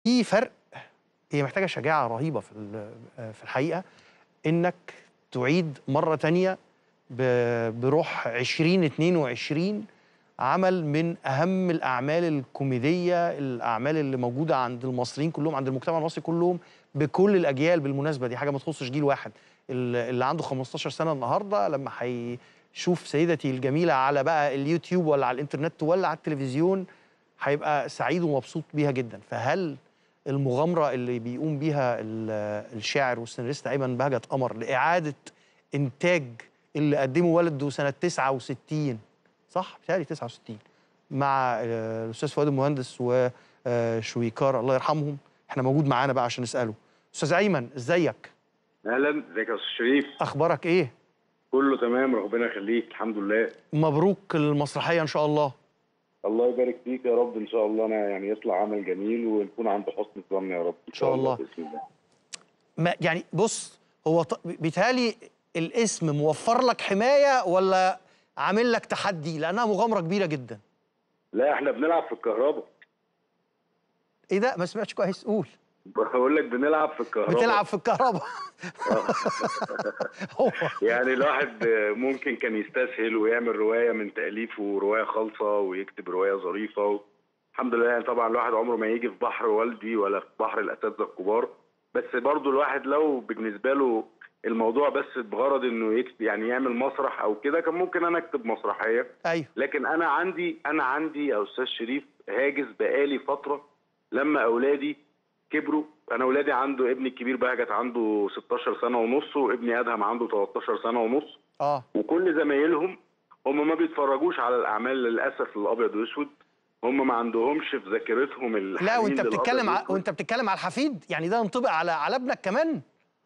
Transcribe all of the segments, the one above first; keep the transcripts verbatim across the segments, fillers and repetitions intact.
في فرق، هي محتاجة شجاعة رهيبة في في الحقيقة إنك تعيد مرة تانية بروح عشرين اتنين وعشرين عمل من أهم الأعمال الكوميدية، الأعمال اللي موجودة عند المصريين كلهم، عند المجتمع المصري كلهم بكل الأجيال. بالمناسبة دي حاجة ما تخصش جيل واحد، اللي عنده خمستاشر سنة النهارده لما هيشوف سيدتي الجميلة على بقى اليوتيوب ولا على الإنترنت ولا على التلفزيون هيبقى سعيد ومبسوط بيها جدا. فهل المغامرة اللي بيقوم بيها الشاعر والسيناريست أيمن بهجت قمر لإعادة إنتاج اللي قدمه والده سنة تسعة وستين، صح؟ بتهيألي تسعة وستين، مع الأستاذ فؤاد المهندس وشويكار الله يرحمهم، احنا موجود معانا بقى عشان نسأله. أستاذ أيمن ازيك؟ أهلا، ازيك يا أستاذ شريف؟ أخبارك إيه؟ كله تمام ربنا يخليك، الحمد لله. مبروك المسرحية إن شاء الله. الله يبارك فيك يا رب، إن شاء الله أنا يعني يطلع عمل جميل ونكون عند حسن الظن يا رب إن شاء الله. بإذن الله. ما يعني بص، هو بيتهيألي الاسم موفر لك حماية ولا عامل لك تحدي؟ لأنها مغامرة كبيرة جدا. لا احنا بنلعب في الكهرباء. إيه ده؟ ما سمعتش كويس، قول. بقول لك بنلعب في الكهرباء. بتلعب في الكهرباء. هو يعني الواحد ممكن كان يستسهل ويعمل رواية من تأليفه، رواية خالصة، ويكتب رواية ظريفة. الحمد لله يعني طبعا الواحد عمره ما يجي في بحر والدي ولا في بحر الأساتذة الكبار، بس برضو الواحد لو بالنسبة له الموضوع بس بغرض انه يكتب يعني يعمل مسرح او كده، كان ممكن انا اكتب مسرحيه. ايوه. لكن انا عندي انا عندي يا استاذ شريف هاجس بقالي فتره لما اولادي كبروا. انا اولادي عنده ابني الكبير بهجت عنده ستاشر سنه ونص، وابني ادهم عنده تلتاشر سنه ونص. اه وكل زمايلهم هم ما بيتفرجوش على الاعمال للاسف الابيض واسود، هم ما عندهمش في ذاكرتهم الحنين. لا وانت بتتكلم ع... وانت بتتكلم على الحفيد، يعني ده ينطبق على على ابنك كمان؟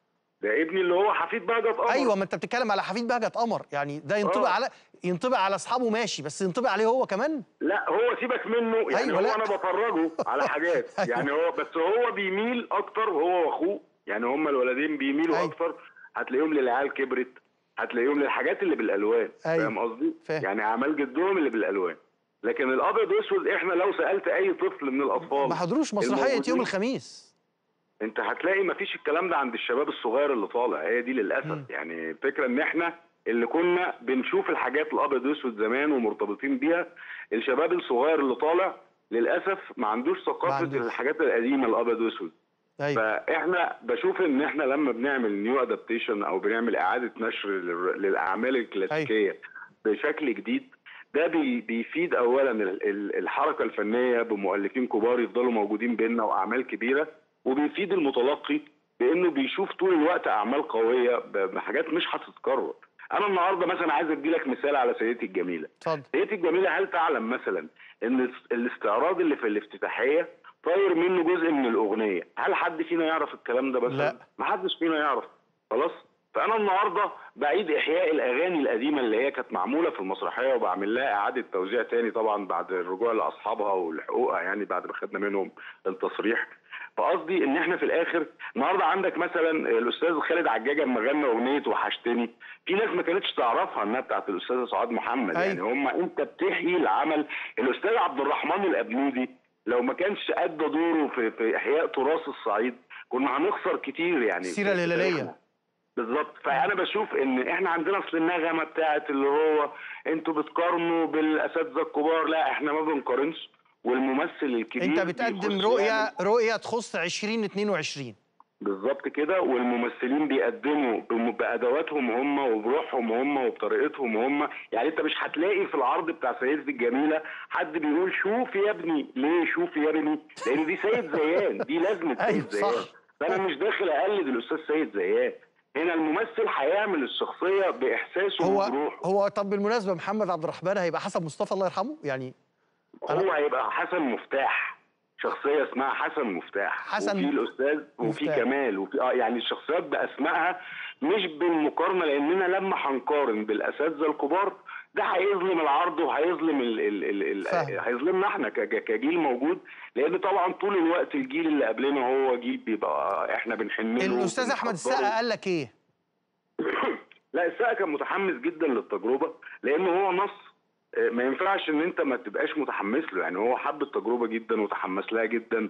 ده ابني اللي هو حفيد بهجت قمر. ايوه، ما انت بتتكلم على حفيد بهجت قمر، يعني ده ينطبق آه. على ينطبق على اصحابه ماشي، بس ينطبق عليه هو كمان؟ لا هو سيبك منه يعني. أيوة، هو لا. انا بفرجه على حاجات. أيوة. يعني هو بس هو بيميل اكتر، هو واخوه يعني هما الولدين بيميلوا أيوة. اكتر. هتلاقيهم للعيال كبرت، هتلاقيهم للحاجات اللي بالالوان. أيوة. فاهم قصدي؟ يعني اعمال جدهم اللي بالالوان. لكن الابيض واسود احنا لو سالت اي طفل من الاطفال ما حضروش مسرحيه يوم الخميس، انت هتلاقي مفيش الكلام ده عند الشباب الصغير اللي طالع. هي دي للاسف. م. يعني الفكره ان احنا اللي كنا بنشوف الحاجات الابيض واسود زمان ومرتبطين بيها، الشباب الصغير اللي طالع للاسف ما عندوش ثقافه الحاجات القديمه الابيض واسود. أيوة. فاحنا بشوف ان احنا لما بنعمل نيو ادابتيشن او بنعمل اعاده نشر للاعمال الكلاسيكيه أيوة. بشكل جديد، ده بيفيد اولا الحركه الفنيه بمؤلفين كبار يفضلوا موجودين بيننا واعمال كبيره، وبيفيد المتلقي بانه بيشوف طول الوقت اعمال قويه بحاجات مش هتتكرر. انا النهارده مثلا عايز ادي لك مثال على سيدتي الجميله. اتفضل. سيدتي الجميله، هل تعلم مثلا ان الاستعراض اللي في الافتتاحيه طاير منه جزء من الاغنيه؟ هل حد فينا يعرف الكلام ده؟ مثلا لا، ما حدش فينا يعرف. خلاص. فانا النهارده بعيد احياء الاغاني القديمه اللي هي كانت معموله في المسرحيه، وبعمل لها اعاده توزيع تاني طبعا بعد الرجوع لاصحابها ولحقوقها، يعني بعد ما خدنا منهم التصريح. فقصدي ان احنا في الاخر النهارده عندك مثلا الاستاذ خالد عجاجه لما غنى اغنيه وحشتني، في ناس ما كانتش تعرفها انها بتاعت الاستاذ سعاد محمد. أيوة. يعني هم انت بتحيي العمل. الاستاذ عبد الرحمن الابنودي لو ما كانش ادى دوره في, في احياء تراث الصعيد كنا هنخسر كتير. يعني السيره الهلاليه بالظبط. فانا بشوف ان احنا عندنا اصل النغمه بتاعت اللي هو انتوا بتقارنوا بالاساتذه الكبار، لا احنا ما بنقارنش. والممثل الكبير انت بتقدم رؤيه يعني رؤيه تخص عشرين اتنين وعشرين بالظبط كده، والممثلين بيقدموا بادواتهم هم وبروحهم هم وبطريقتهم هم. يعني انت مش هتلاقي في العرض بتاع سيدتي الجميله حد بيقول شوف يا ابني. ليه شوف يا ابني؟ لان دي سيد زيان، دي لازمه سيد زيان. فانا مش داخل اقلد الاستاذ سيد زيان. هنا الممثل هيعمل الشخصيه باحساسه هو وبروحه. هو طب بالمناسبه محمد عبد الرحمن هيبقى حسن مصطفى الله يرحمه؟ يعني هو هيبقى حسن مفتاح، شخصيه اسمها حسن مفتاح. حسن وفي الاستاذ وفي كمال وفي اه يعني الشخصيات باسمائها مش بالمقارنه، لاننا لما هنقارن بالاساتذه الكبار ده هيظلم العرض وهيظلم ال ال ال ال هيظلمنا احنا كجيل موجود، لان طبعا طول الوقت الجيل اللي قبلنا هو جيل بيبقى احنا بنحن له. الاستاذ احمد السقا قال لك ايه؟ لا السقا كان متحمس جدا للتجربه، لانه هو نص ما ينفعش ان انت ما تبقاش متحمس له. يعني هو حب التجربه جدا وتحمس لها جدا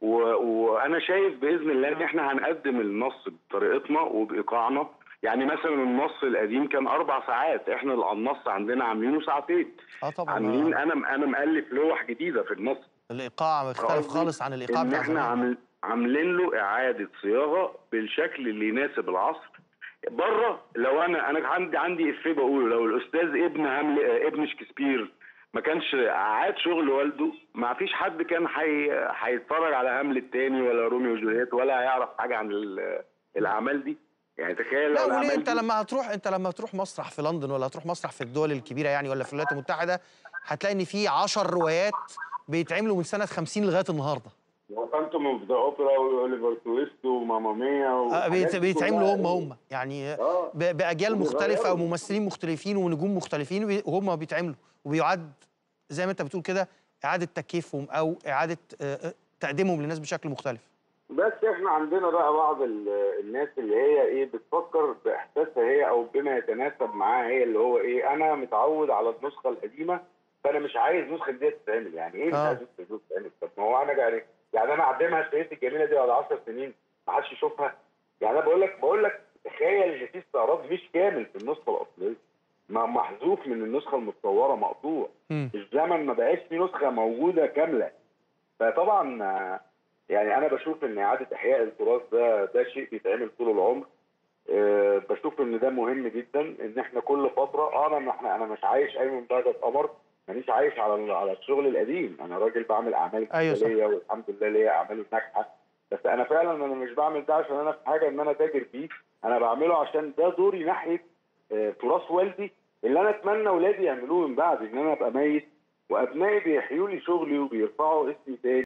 وانا شايف باذن الله ان احنا هنقدم النص بطريقتنا وبايقاعنا. يعني مثلا النص القديم كان اربع ساعات، احنا النص عندنا عاملينه ساعتين. اه طبعا عاملين انا انا مؤلف لوح جديده في النص. الايقاع مختلف خالص عن الايقاع بتاع زمان. ان احنا عامل عاملين له اعاده صياغه بالشكل اللي يناسب العصر. بره لو انا انا عندي عندي افيه بقوله، لو الاستاذ ابن هامل ابن شكسبير ما كانش عاد شغل والده، ما فيش حد كان هيتفرج على هاملت تاني ولا روميو وجولييت ولا هيعرف حاجه عن الاعمال دي. يعني تخيل لا لو وليه انت لما هتروح انت لما هتروح مسرح في لندن ولا هتروح مسرح في الدول الكبيره يعني ولا في الولايات المتحده، هتلاقي ان في عشر روايات بيتعملوا من سنه خمسين لغايه النهارده. وفانتوم اوف ذا اوبرا واوليفر تويست وماما ميا آه بيتعملوا هم هم يعني آه. باجيال مختلفه وممثلين مختلفين ونجوم مختلفين وهم بيتعملوا، وبيعد زي ما انت بتقول كده اعاده تكييفهم او اعاده تقديمهم للناس بشكل مختلف. بس احنا عندنا بقى بعض الناس اللي هي ايه بتفكر باحساسها هي او بما يتناسب معاها هي، اللي هو ايه انا متعود على النسخه القديمه فانا مش عايز نسخه دي تتعمل. يعني ايه مش آه. عايز نسخه دي تتعمل؟ طب ما هو انا يعني يعني انا اقدمها السيدة الجميله دي بعد عشر سنين ما حدش يشوفها. يعني انا بقول لك بقول لك تخيل ان في استعراض مش كامل في النسخه الاصليه، محذوف من النسخه المتصوره، مقطوع. الزمن ما بقاش في نسخه موجوده كامله. فطبعا يعني انا بشوف ان اعاده احياء التراث ده ده شيء بيتعمل طول العمر. أه بشوف ان ده مهم جدا ان احنا كل فتره انا احنا انا مش عايش اي من درجه قمر، مانيش عايش على على الشغل القديم. انا راجل بعمل اعمال تجاريه والحمد لله ليا اعمال ناجحه. بس انا فعلا انا مش بعمل ده عشان انا في حاجه ان انا تاجر فيه، انا بعمله عشان ده دوري ناحيه أه تراث والدي اللي انا اتمنى اولادي يعملوه من بعد ان انا ابقى ميت وابنائي بيحيوا لي شغلي وبيرفعوا اسمي تاني.